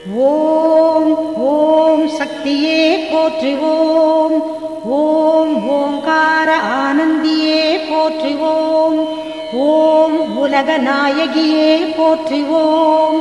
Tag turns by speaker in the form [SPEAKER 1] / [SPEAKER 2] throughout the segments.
[SPEAKER 1] ஓம் ஓம் சக்தியே போற்றுவோம். ஓம் ஓங்கார ஆனந்தியே போற்றுவோம். ஓம் உலக நாயகியே போற்றுவோம்.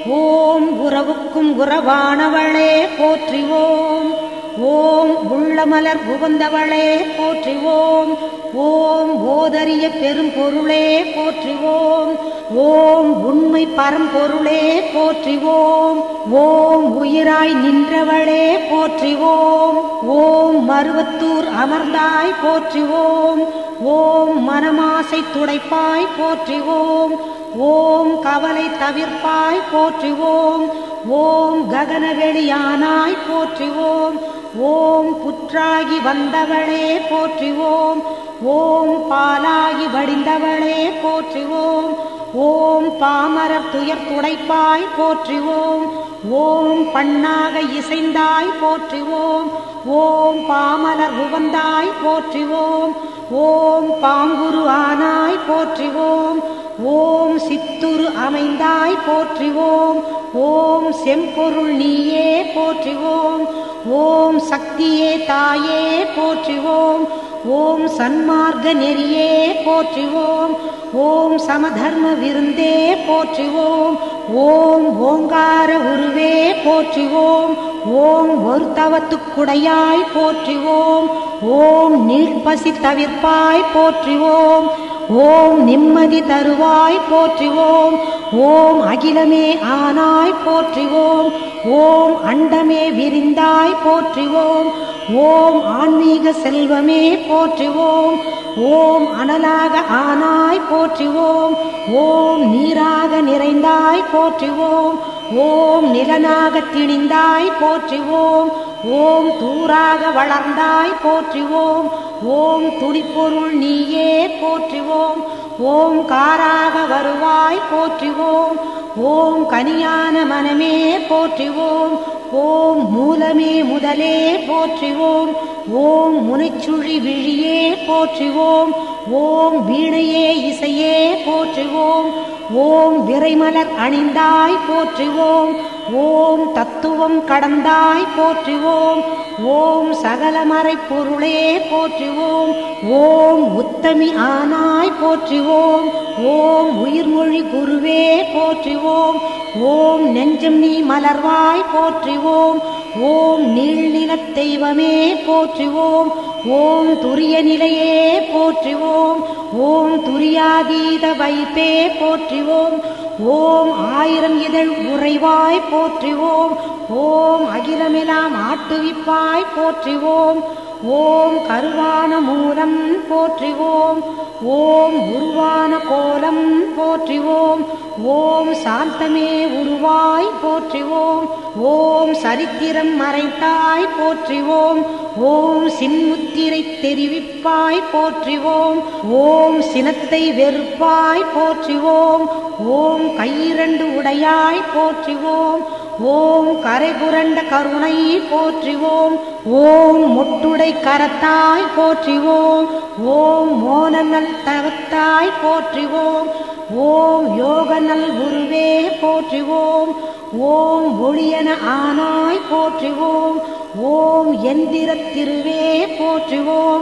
[SPEAKER 1] ஓம் உறவுக்கும் உறவானவளே போற்றுவோம். ஓம் உள்ளமலர் உகந்தவளே போற்றுவோம். ஓம் ஓதரிய பெரும்பொருளே போற்றுவோம். ஓம் உண்மை பரம்பொருளே போற்றுவோம். ஓம் உயிராய் நின்றவளே போற்றுவோம். ஓம் மருவத்தூர் அமர்ந்தாய் போற்றுவோம். ஓம் மனமாசை துடைப்பாய் போற்றுவோம். ஓம் கவலை தவிர்ப்பாய் போற்றுவோம். ஓம் ககனவெளியானாய் போற்றுவோம். ஓம் புற்றாகி வந்தவளே போற்றுவோம். ஓம் பாலாகி வடிந்தவளே போற்றுவோம். ஓம் பாமரர் துயர் துடைப்பாய் போற்றுவோம். ஓம் பண்ணாக இசைந்தாய் போற்றுவோம். ஓம் பாமலர் உவந்தாய் போற்றுவோம். ஓம் பாங்குரு ஆனாய் போற்றுவோம். ஓம் சித்துரு அமைந்தாய் போற்றுவோம். ஓம் செம்பொருள் நீயே போற்றுவோம். ஓம் சக்தியே தாயே போற்றுவோம். ஓம் சன்மார்க்க நெறியே போற்றுவோம். ஓம் சமதர்ம விருந்தே போற்றுவோம். ஓம் ஓங்கார உருவே போற்றுவோம். ஓம் ஒரு தவத்துக்குடையாய் போற்றுவோம். ஓம் நீழ்பசி தவிர்ப்பாய் போற்றுவோம். ஓம் நிம்மதி தருவாய் போற்றுவோம். ஓம் அகிலமே ஆனாய் போற்றுவோம். ஓம் அண்டமே விரிந்தாய் போற்றுவோம். ஓம் ஆன்மீக செல்வமே போற்றுவோம். ஓம் அனலாக ஆனாய் போற்றுவோம். ஓம் நீராக நிறைந்தாய் போற்றுவோம். ஓம் நிலனாக திணிந்தாய் போற்றுவோம். ஓம் தூராக வளர்ந்தாய் போற்றுவோம். ஓம் துணிப்பொருள் நீயே போற்றுவோம். ஓம் காராக வருவாய் போற்றுவோம். ஓம் கனியான மனமே போற்றுவோம். ஓம் மூலமே முதலே போற்றுவோம். ஓம் முனைச்சுழி விழியே போற்றுவோம். ஓம் வீணையே இசையே போற்றுவோம். ஓம் விரைமலர் அணிந்தாய் போற்றுவோம். ஓம் தத்துவம் கடந்தாய் போற்றுவோம். ஓம் சகலமறை பொருளே போற்றுவோம். ஓம் உத்தமி ஆனாய் போற்றுவோம். ஓம் உயிர்மொழி குருவே போற்றுவோம். ஓம் நெஞ்சம் நீ மலர்வாய் போற்றுவோம். ஓம் நீள்நிலத் தெய்வமே போற்றுவோம். ஓம் துரிய நிலையே போற்றுவோம். ஓம் துரியாதீத வைப்பே போற்றுவோம். ஓம் ஆயிரம் இதழ் உறைவாய் போற்றுவோம். ஓம் அகிலமெல்லாம் ஆட்டுவிப்பாய் போற்றுவோம். ஓம் கருவான மூலம் போற்றுவோம். ஓம் உருவான கோலம் போற்றுவோம். ஓம் சாந்தமே உருவாய் போற்றுவோம். ஓம் சரித்திரம் மறைத்தாய் போற்றுவோம். ஓம் சின்முத்திரை தெரிவிப்பாய் போற்றுவோம். ஓம் சினத்தை வெறுப்பாய் போற்றுவோம். ஓம் கையிரண்டு உடையாய் போற்றுவோம். ஓம் கரைபுரண்ட கருணை போற்றுவோம். ஓம் மொட்டுடை கரத்தாய் போற்றுவோம். ஓம் மோனநல் தவத்தாய் போற்றுவோம். ஓம் யோகநல் குருவே போற்றுவோம். ஓம் ஒளியன ஆனாய் போற்றுவோம். ஓம் எந்திரத் திருவே போற்றுவோம்.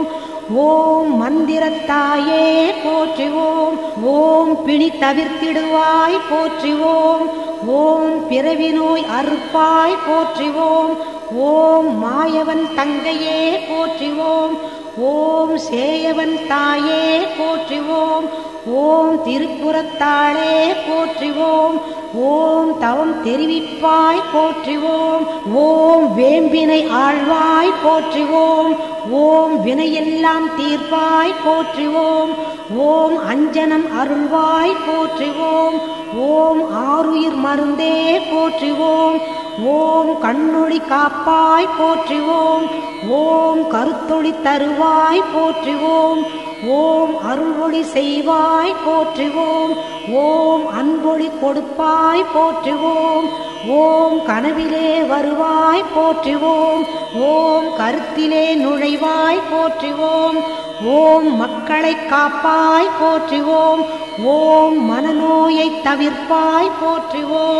[SPEAKER 1] ஓம் மந்திரத்தாயே போற்றுவோம். ஓம் பிணி தவிர்த்திடுவாய் போற்றுவோம். ஓம் பிறவி நோய் அறுப்பாய் போற்றுவோம். ஓம் மாயவன் தங்கையே போற்றுவோம். ஓம் சேயவன் தாயே போற்றுவோம். ஓம் திருப்புறத்தாளே போற்றுவோம். ஓம் தவம் தெரிவிப்பாய் போற்றுவோம். ஓம் வேம்பினை ஆழ்வாய் போற்றுவோம். ஓம் வினையெல்லாம் தீர்ப்பாய் போற்றுவோம். ஓம் அஞ்சனம் அருள்வாய் போற்றுவோம். ஓம் ஆருயிர் மருந்தே போற்றுவோம். ஓம் கண்ணொளி காப்பாய் போற்றுவோம். ஓம் கருத்தொளி தருவாய் போற்றுவோம். ஓம் அருள்வொளி செய்வாய் போற்றுவோம். ஓம் அன்பொளி கொடுப்பாய் போற்றுவோம். ஓம் கனவிலே வருவாய் போற்றுவோம். ஓம் கருத்திலே நுழைவாய் போற்றுவோம். ஓம் மக்களை காப்பாய் போற்றுவோம். ஓம் மனநோயை தவிர்ப்பாய் போற்றுவோம்.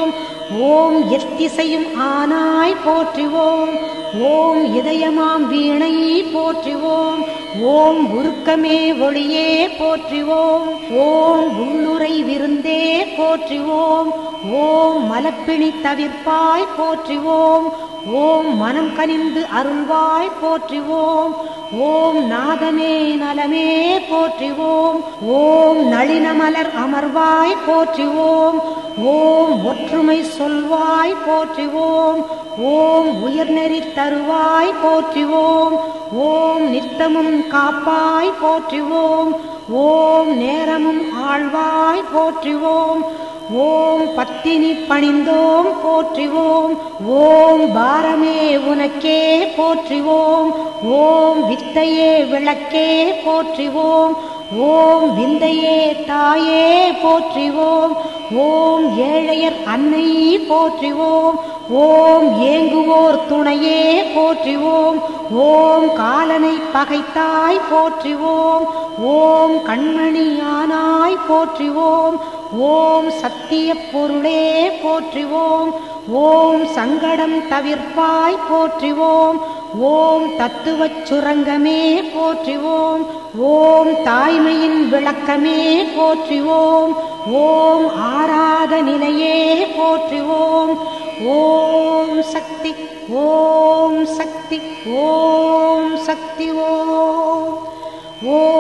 [SPEAKER 1] ஓம் எத்திசையும் ஆனாய் போற்றுவோம். ஓம் இதயமாம் வீணை போற்றுவோம். ஓம் உருக்கமே ஒளியே போற்றுவோம். ஓம் உள்ளுரை விருந்தே போற்றுவோம். ஓம் மலப்பிணி தவிர்ப்பாய் போற்றுவோம். ஓம் மனம் கனிந்து அருள்வாய் போற்றுவோம். ஓம் நாதமே நலமே போற்றுவோம். ஓம் நளினமலர் அமர்வாய் போற்றுவோம். ஓம் ஒற்றுமை சொல்வாய் போற்றுவோம். ஓம் உயர்நெறி தருவாய் போற்றுவோம். ஓம் நித்தமும் காப்பாய் போற்றுவோம். ஓம் நேரமும் ஆழ்வாய் போற்றுவோம். ஓம் பத்தினி பணிந்தோம் போற்றுவோம். ஓம் பாரமே உனக்கே போற்றுவோம். ஓம் வித்தையே விளக்கே போற்றுவோம். ஓம் விந்தையே தாயே போற்றுவோம். ஓம் ஏழையர் அன்னை போற்றுவோம். ஓம் ஏங்குவோர் துணையே போற்றுவோம். ஓம் காலனை பகைத்தாய் போற்றுவோம். ஓம் கண்மணியானாய் போற்றுவோம். ஓம் சத்திய பொருளே போற்றுவோம். ஓம் சங்கடம் தவிர்ப்பாய் போற்றுவோம். ஓம் தத்துவச் சுரங்கமே போற்றுவோம். ஓம் தாய்மையின் விளக்கமே போற்றுவோம். ஓம் ஆராத நிலையே போற்றுவோம். ஓம் சக்தி ஓம் சக்தி ஓம் சக்தி ஓம்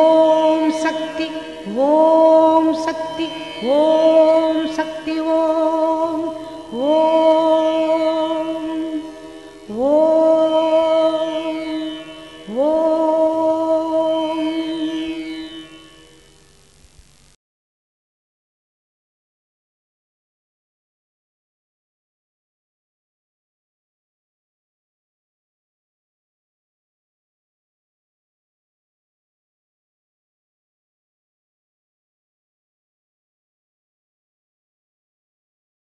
[SPEAKER 1] ஓம் சக்தி ஓம் சக்தி ஓம் சக்தி ஓம்.